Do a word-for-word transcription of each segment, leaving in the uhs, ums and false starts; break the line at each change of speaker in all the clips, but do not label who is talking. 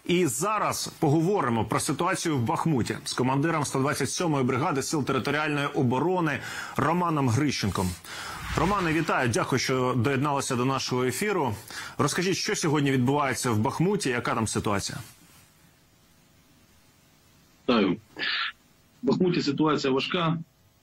І зараз поговоримо про ситуацію в Бахмуті з командиром сто двадцять сьомої бригади Сил територіальної оборони Романом Грищенком. Романе, вітаю, дякую, що доєдналися до нашого ефіру. Розкажіть, що сьогодні відбувається в Бахмуті, яка там ситуація?
Так. В Бахмуті ситуація важка,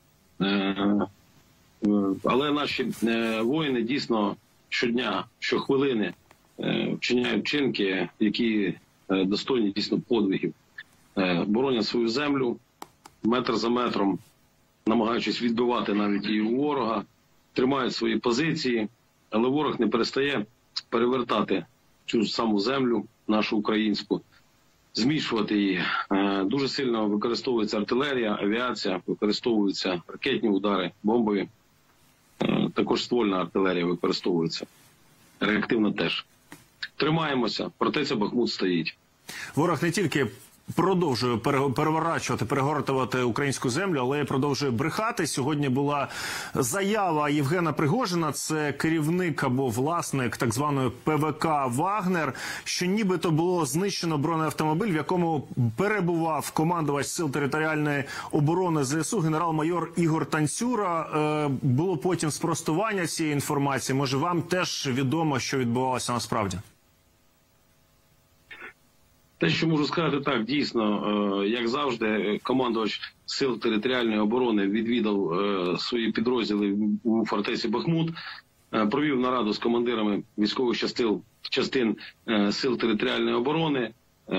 але наші воїни дійсно щодня, щохвилини вчиняють вчинки, які достойні дійсно подвигів. Боронять свою землю метр за метром, намагаючись відбивати навіть її у ворога, тримають свої позиції, але ворог не перестає перевертати цю саму землю, нашу українську, змішувати її. Дуже сильно використовується артилерія, авіація, використовуються ракетні удари, бомбові. Також ствольна артилерія використовується. Реактивна теж. Тримаємося, проте це Бахмут стоїть.
Ворог не тільки продовжує переворачувати, перегортувати українську землю, але й продовжує брехати. Сьогодні була заява Євгена Пригожина, це керівник або власник так званої Пе Ве Ка «Вагнер», що нібито було знищено бронеавтомобіль, в якому перебував командувач Сил територіальної оборони Зе Ес У генерал-майор Ігор Танцюра. Було потім спростування цієї інформації. Може, вам теж відомо, що відбувалося насправді?
Те, що можу сказати, так, дійсно, як завжди, командувач Сил територіальної оборони відвідав свої підрозділи у фортеці Бахмут, провів нараду з командирами військових частин, частин Сил територіальної оборони.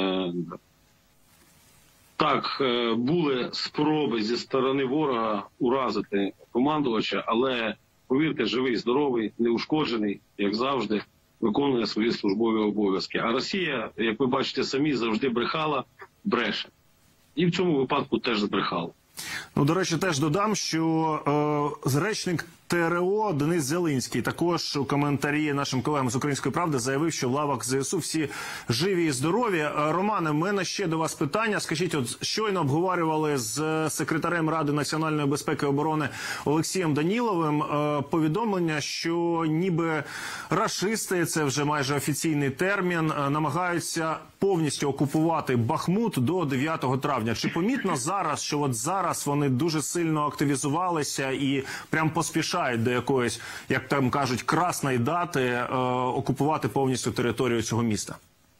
Так, були спроби зі сторони ворога уразити командувача, але, повірте, живий, здоровий, неушкоджений, як завжди, виконує свої службові обов'язки. А Росія, як ви бачите самі, завжди брехала, бреше. І в цьому випадку теж збрехала.
Ну, до речі, теж додам, що е, речник Те Ер О Денис Зелинський також у коментарі нашим колегам з «Української правди» заявив, що в лавах Зе Ес У всі живі і здорові. Романе, в мене ще до вас питання. Скажіть, от щойно обговорювали з секретарем Ради національної безпеки і оборони Олексієм Даніловим е, повідомлення, що ніби рашисти, це вже майже офіційний термін, е, намагаються повністю окупувати Бахмут до дев'ятого травня. Чи помітно зараз, що от зараз вони дуже сильно активізувалися і прям поспішають до якоїсь, як там кажуть, красної дати е, окупувати повністю територію цього міста?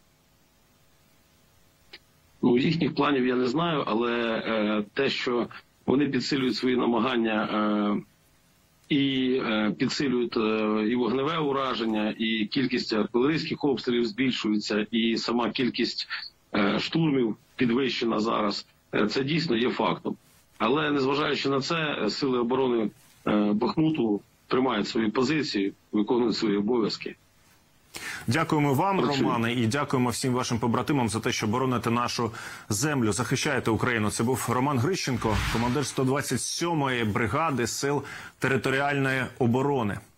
Ну, їхніх планів я не знаю, але е, те, що вони підсилюють свої намагання е, і е, підсилюють е, і вогневе ураження, і кількість артилерійських обстрілів збільшується, і сама кількість е, штурмів підвищена зараз, е, це дійсно є фактом. Але незважаючи на це, сили оборони е, Бахмуту тримають свої позиції, виконують свої обов'язки.
Дякуємо вам, Романе, і дякуємо всім вашим побратимам за те, що бороните нашу землю, захищаєте Україну. Це був Роман Грищенко, командир сто двадцять сьомої бригади Сил територіальної оборони.